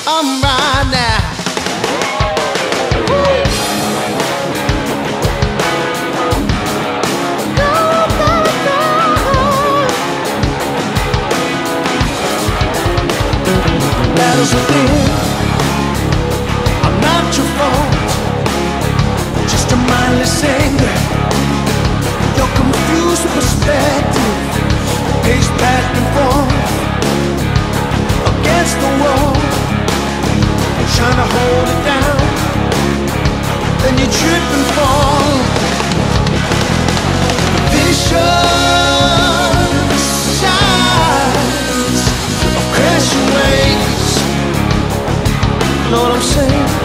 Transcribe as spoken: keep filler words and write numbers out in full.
I'm right now. Battles within, I'm not your fault, just a mindless anger. Your confused perspective, pace back and forth against the wall, trying to hold it down, then you trip and fall. Vicious signs of crashing waves. Know what I'm saying?